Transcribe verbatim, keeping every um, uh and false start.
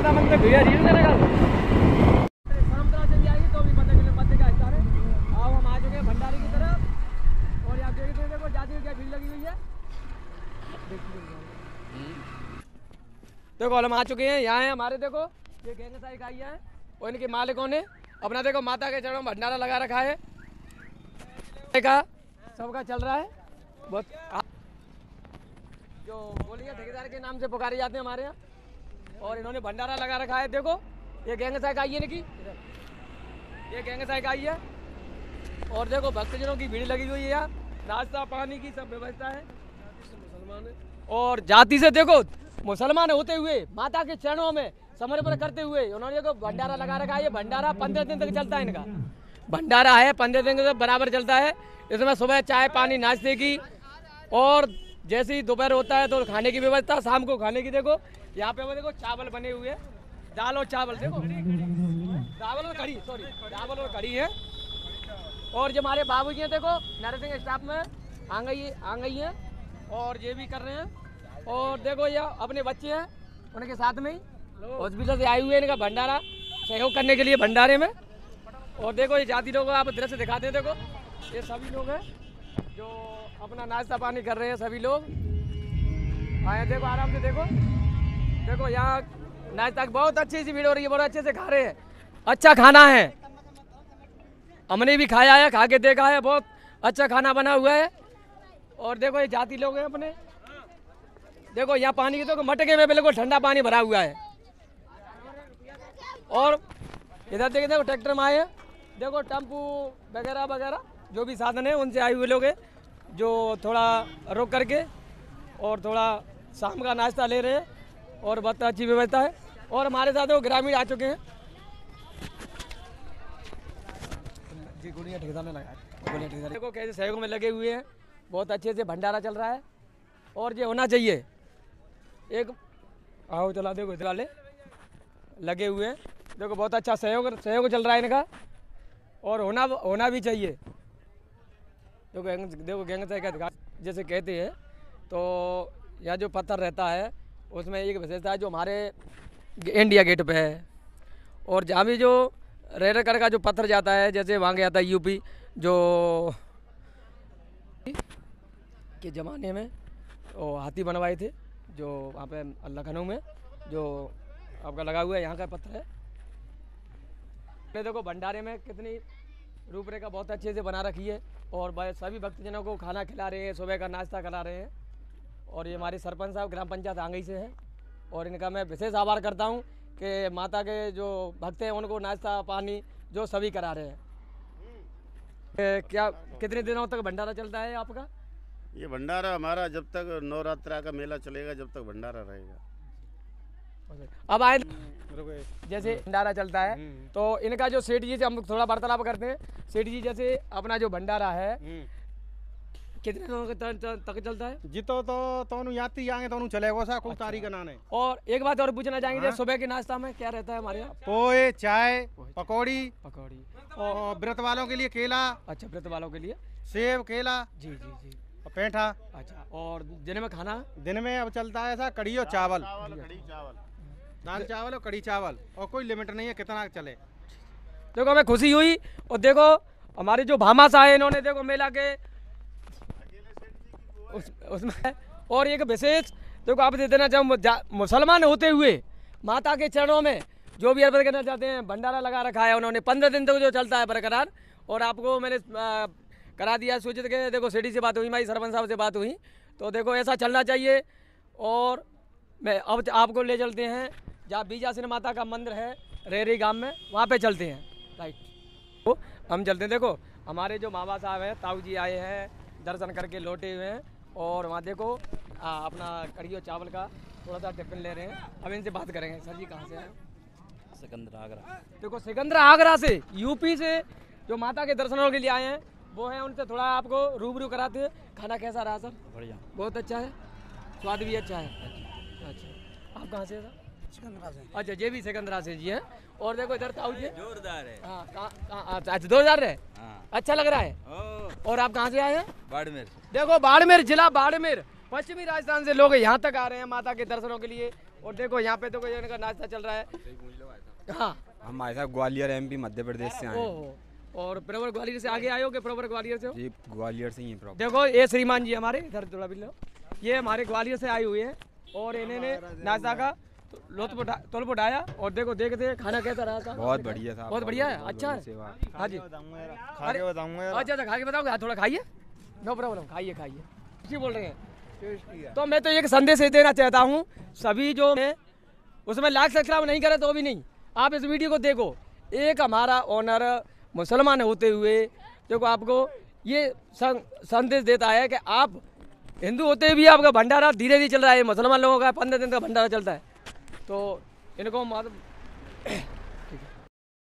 माता मंदिर भैया रील में लगा परंपरा चली आएगी तो भी पता चले मध्य का हिस्सा है। आओ हम आ चुके हैं भंडारे की तरफ और आप देखते देखो जाती क्या भीड़ लगी हुई है। देखो हम आ चुके हैं यहाँ है हमारे देखो ये गैंग साई का है और इनके मालिकों ने अपना देखो माता के चरणों में भंडारा लगा रखा है का सबका चल रहा है बहुत जो बोलिए ठेकेदार के नाम से पुकारे जाते हैं हमारे यहाँ और इन्होंने भंडारा लगा रखा है। देखो ये गैंग साई का है इनकी ये गैंग साई का है और देखो भक्तजनों की भीड़ लगी हुई है यहाँ नाश्ता पानी की सब व्यवस्था है। मुसलमान और जाति से देखो मुसलमान होते हुए माता के चरणों में समर्पण करते हुए उन्होंने देखो भंडारा लगा रखा है। ये भंडारा पंद्रह दिन तक चलता है इनका भंडारा है पंद्रह दिन तक बराबर चलता है। इसमें सुबह चाय पानी नाश्ते की और जैसे ही दोपहर होता है तो खाने की व्यवस्था शाम को खाने की। देखो यहाँ पे वो देखो चावल बने हुए हैं दाल और चावल देखो चावल और कढ़ी सॉरी चावल और कढ़ी है। और जो हमारे बाबू जी हैं देखो नर्सिंग स्टाफ में आ गई आ गई हैं और ये भी कर रहे हैं। और देखो ये अपने बच्चे हैं उनके साथ में ही हॉस्पिटल से आए हुए हैं इनका भंडारा सहयोग करने के लिए भंडारे में। और देखो ये जाति लोग आप दृश्य दिखाते हैं देखो ये सभी लोग हैं जो अपना नाश्ता पानी कर रहे हैं सभी लोग आए देखो आराम से देखो देखो यहाँ नाश्ता बहुत अच्छी सी भीड़ हो रही है बहुत अच्छे से खा रहे हैं अच्छा खाना है हमने भी खाया है खा के देखा है बहुत अच्छा खाना बना हुआ है। और देखो ये जाति लोग हैं अपने देखो यहाँ पानी की देखो मटके में बिल्कुल ठंडा पानी भरा हुआ है। और इधर देखिए देखो ट्रैक्टर में आए हैं देखो टेम्पू वगैरह वगैरह जो भी साधन है उनसे आए हुए लोग हैं जो थोड़ा रोक करके और थोड़ा शाम का नाश्ता ले रहे हैं और बहुत अच्छी व्यवस्था है। और हमारे साथ वो ग्रामीण आ चुके हैं जी गुड़िया ठेकेदार ने लगाया गुड़िया ठेकेदार देखो कैसे सहयोग में लगे हुए हैं बहुत अच्छे से भंडारा चल रहा है। और ये होना चाहिए एक आओ चला देखो इधर वाले लगे हुए हैं देखो बहुत अच्छा सहयोग सहयोग चल रहा है इनका और होना होना भी चाहिए। देखो देखो गैंग साई का जैसे कहते हैं तो यहाँ जो पत्थर रहता है उसमें एक विशेषता है जो हमारे इंडिया गेट पे है और जहाँ भी जो रेड कर का जो पत्थर जाता है जैसे वहाँ गया था यूपी जो के ज़माने में वो हाथी बनवाए थे जो वहाँ पे लखनऊ में जो आपका लगा हुआ है यहाँ का पत्थर है। देखो भंडारे में कितनी रूपरेखा बहुत अच्छे से बना रखी है और सभी भक्तजनों को खाना खिला रहे हैं सुबह का नाश्ता करा रहे हैं। और ये हमारे सरपंच साहब ग्राम पंचायत आंगई से हैं और इनका मैं विशेष आभार करता हूँ कि माता के जो भक्त हैं उनको नाश्ता पानी जो सभी करा रहे हैं। क्या कितने दिनों तक भंडारा चलता है आपका? ये भंडारा हमारा जब तक नवरात्रा का मेला चलेगा जब तक भंडारा रहेगा। अब आए जैसे भंडारा चलता है तो इनका जो सेठ जी से हम थोड़ा वार्तालाप करते हैं। सेठ जी जैसे अपना जो भंडारा है कितने दिनों तक चलता है? जी तो तो तो यात्री आएंगे तो चलेगा सा कोई तारीख का नाम है। और एक बात और पूछना चाहेंगे हाँ? सुबह के नाश्ता में क्या रहता है हमारे यहाँ? पोहे चाय पकौड़ी पकौड़ी और व्रत वालों के लिए केला। अच्छा व्रत वालों के लिए सेब केला जी जी जी और पेठा। अच्छा और दिन में खाना? दिन में अब चलता है ऐसा कड़ी और चावल कड़ी चावल दाल चावल और कड़ी चावल और कोई लिमिट नहीं है कितना चले। देखो हमें खुशी हुई और देखो हमारे जो भामा सा है इन्होंने देखो मेला के उस, उसमें और एक विशेष देखो आप दे देना चाहूँ मुसलमान होते हुए माता के चरणों में जो भी अर्पित करना चाहते हैं भंडारा लगा रखा है उन्होंने पंद्रह दिन तक जो चलता है बरकरार। और आपको मैंने आ, करा दिया सूचित के देखो सिटी से बात हुई हमारी सरपंच साहब से बात हुई तो देखो ऐसा चलना चाहिए। और मैं अब आपको ले चलते हैं जहाँ बीजासन माता का मंदिर है रेरी गांव में वहाँ पे चलते हैं राइट तो हम चलते हैं। देखो हमारे जो मामा साहब हैं ताऊ जी आए हैं दर्शन करके लौटे हुए हैं और वहाँ देखो आ, अपना कढ़ी और चावल का थोड़ा सा टिफिन ले रहे हैं। अब इनसे बात करेंगे। सर जी कहाँ से हैं? सिकंदर आगरा। देखो सिकंदर आगरा से यूपी से जो माता के दर्शनों के लिए आए हैं वो हैं उनसे थोड़ा आपको रूबरू कराते हैं। खाना कैसा रहा सर? बढ़िया बहुत अच्छा है स्वाद भी अच्छा है। अच्छा आप कहाँ से हैं सर? सिकंदरा से। अच्छा ये भी सिकंदरा से जी हैं। और देखो इधर ताऊ जी जोरदार है। हाँ कहाँ अच्छा दो हजार है हाँ। अच्छा लग रहा है। ओ, और आप कहाँ से आए हैं? बाड़मेर। देखो बाड़मेर जिला बाड़मेर पश्चिमी राजस्थान से लोग यहाँ तक आ रहे हैं माता के दर्शनों के लिए। और देखो यहाँ पे तो कोई इनका नाश्ता चल रहा है। हाँ, हम आए साहब ग्वालियर एमपी मध्य प्रदेश से आए हैं। ओहो, और प्रॉपर ग्वालियर से आगे आए हो कि प्रॉपर ग्वालियर से हो? जी ग्वालियर से ही हैं प्रॉपर। देखो ये श्रीमान जी हमारे इधर थोड़ा भी लो, ये हमारे ग्वालियर से आए हुए हैं और इन्होंने नाश्ता का लुत्फ उठा तुल्फ उठाया। और देखो देखते खाना कैसा रहा था? बहुत बढ़िया था, बहुत बढ़िया है, अच्छा है। सेवा। हाँ जी, खा के बताऊंगा। अच्छा अच्छा खा के बताओगे? थोड़ा खाइए, नो प्रॉब्लम, खाइए खाइए। जी बोल रहे हैं। तो मैं तो एक संदेश देना चाहता हूँ सभी जो है उसमें लाइक सब्सक्राइब नहीं करे तो भी नहीं, आप इस वीडियो को देखो। एक हमारा ऑनर मुसलमान होते हुए देखो आपको ये संदेश देता है कि आप हिंदू होते हुए भी आपका भंडारा धीरे धीरे चल रहा है। मुसलमान लोगों का पंद्रह दिन का भंडारा चलता है। तो इनको